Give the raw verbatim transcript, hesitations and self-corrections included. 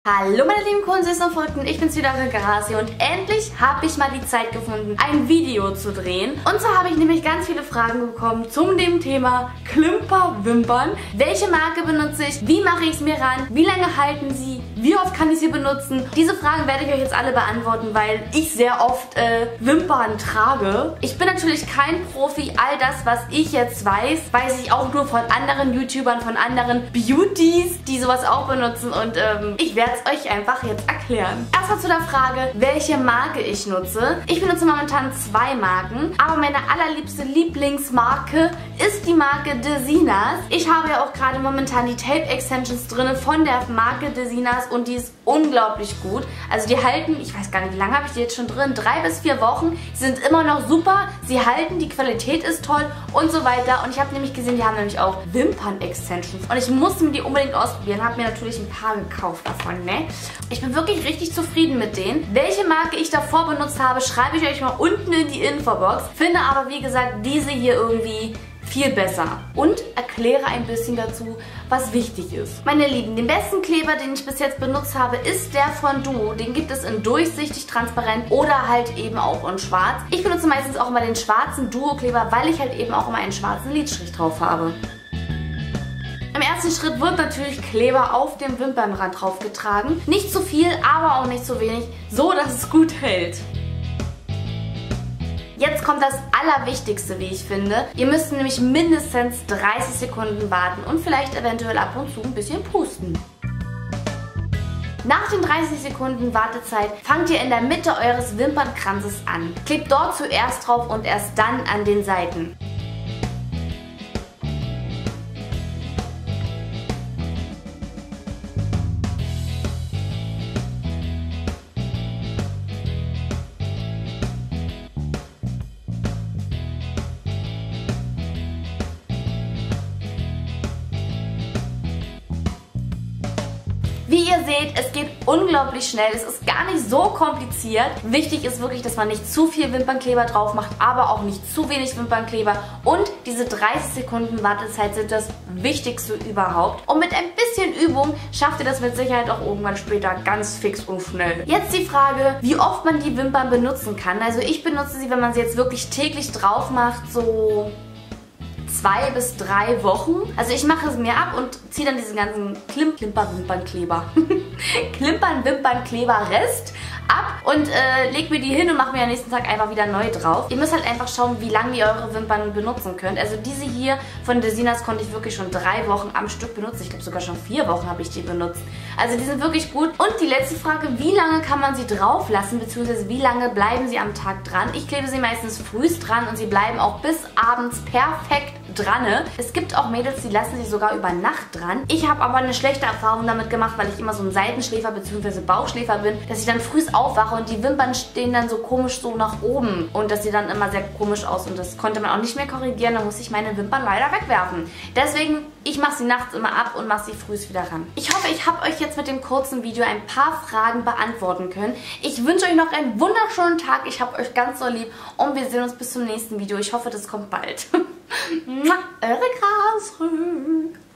Hallo meine lieben Kunst und Verrückten, ich bin's wieder, Grasi, und endlich habe ich mal die Zeit gefunden, ein Video zu drehen. Und zwar habe ich nämlich ganz viele Fragen bekommen zum dem Thema Klimperwimpern. Welche Marke benutze ich? Wie mache ich es mir ran? Wie lange halten sie? Wie oft kann ich sie benutzen? Diese Fragen werde ich euch jetzt alle beantworten, weil ich sehr oft äh, Wimpern trage. Ich bin natürlich kein Profi. All das, was ich jetzt weiß, weiß ich auch nur von anderen YouTubern, von anderen Beauties, die sowas auch benutzen, und ähm, ich werde es euch einfach jetzt erklären. Erstmal zu der Frage, welche Marke ich nutze. Ich benutze momentan zwei Marken, aber meine allerliebste Lieblingsmarke ist die Marke Desinas. Ich habe ja auch gerade momentan die Tape Extensions drin von der Marke Desinas und die ist unglaublich gut. Also die halten, ich weiß gar nicht, wie lange habe ich die jetzt schon drin? Drei bis vier Wochen. Sie sind immer noch super, sie halten, die Qualität ist toll und so weiter. Und ich habe nämlich gesehen, die haben nämlich auch Wimpern-Extensions und ich musste mir die unbedingt ausprobieren. Habe mir natürlich ein paar gekauft davon, ne? Ich bin wirklich richtig zufrieden mit denen. Welche Marke ich davor benutzt habe, schreibe ich euch mal unten in die Infobox. Finde aber, wie gesagt, diese hier irgendwie viel besser und erkläre ein bisschen dazu, was wichtig ist. Meine Lieben, den besten Kleber, den ich bis jetzt benutzt habe, ist der von Duo. Den gibt es in durchsichtig, transparent oder halt eben auch in schwarz. Ich benutze meistens auch immer den schwarzen Duo-Kleber, weil ich halt eben auch immer einen schwarzen Lidstrich drauf habe. Im ersten Schritt wird natürlich Kleber auf dem Wimpernrand draufgetragen. Nicht zu viel, aber auch nicht zu wenig, so dass es gut hält. Jetzt kommt das Allerwichtigste, wie ich finde. Ihr müsst nämlich mindestens dreißig Sekunden warten und vielleicht eventuell ab und zu ein bisschen pusten. Nach den dreißig Sekunden Wartezeit fangt ihr in der Mitte eures Wimpernkranzes an. Klebt dort zuerst drauf und erst dann an den Seiten. Wie ihr seht, es geht unglaublich schnell. Es ist gar nicht so kompliziert. Wichtig ist wirklich, dass man nicht zu viel Wimpernkleber drauf macht, aber auch nicht zu wenig Wimpernkleber. Und diese dreißig Sekunden Wartezeit sind das Wichtigste überhaupt. Und mit ein bisschen Übung schafft ihr das mit Sicherheit auch irgendwann später ganz fix und schnell. Jetzt die Frage, wie oft man die Wimpern benutzen kann. Also ich benutze sie, wenn man sie jetzt wirklich täglich drauf macht, so zwei bis drei Wochen. Also ich mache es mir ab und ziehe dann diesen ganzen Klim Klimper-Wimpernkleber Klimpern-Wimpernkleber-Rest ab und äh, leg mir die hin und mache mir am nächsten Tag einfach wieder neu drauf. Ihr müsst halt einfach schauen, wie lange ihr eure Wimpern benutzen könnt. Also diese hier von Desinas konnte ich wirklich schon drei Wochen am Stück benutzen. Ich glaube sogar schon vier Wochen habe ich die benutzt. Also die sind wirklich gut. Und die letzte Frage, wie lange kann man sie drauf lassen, beziehungsweise wie lange bleiben sie am Tag dran? Ich klebe sie meistens frühst dran und sie bleiben auch bis abends perfekt dran. Es gibt auch Mädels, die lassen sie sogar über Nacht dran. Ich habe aber eine schlechte Erfahrung damit gemacht, weil ich immer so ein Seitenschläfer bzw. Bauchschläfer bin, dass ich dann früh aufwache und die Wimpern stehen dann so komisch so nach oben und das sieht dann immer sehr komisch aus und das konnte man auch nicht mehr korrigieren. Da musste ich meine Wimpern leider wegwerfen. Deswegen, ich mache sie nachts immer ab und mache sie früh wieder ran. Ich hoffe, ich habe euch jetzt mit dem kurzen Video ein paar Fragen beantworten können. Ich wünsche euch noch einen wunderschönen Tag. Ich habe euch ganz so lieb und wir sehen uns bis zum nächsten Video. Ich hoffe, das kommt bald. Eure Grasrück.